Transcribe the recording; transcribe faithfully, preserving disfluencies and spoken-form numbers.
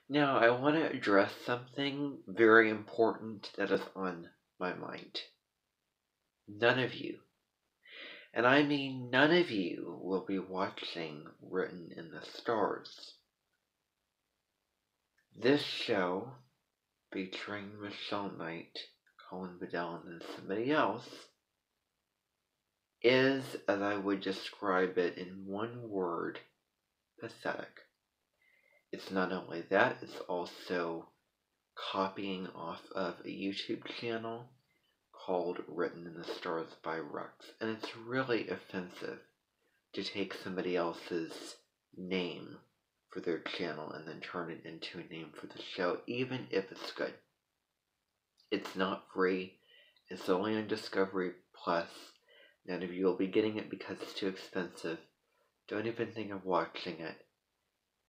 Now, I want to address something very important that is on my mind. None of you, and I mean none of you, will be watching Written in the Stars. This show, featuring Michelle Knight, Colin Bedell, and somebody else, is, as I would describe it in one word, pathetic. It's not only that, it's also copying off of a YouTube channel called Written in the Stars by Rex. And it's really offensive to take somebody else's name for their channel and then turn it into a name for the show, even if it's good. It's not free. It's only on Discovery Plus. None of you will be getting it because it's too expensive. Don't even think of watching it.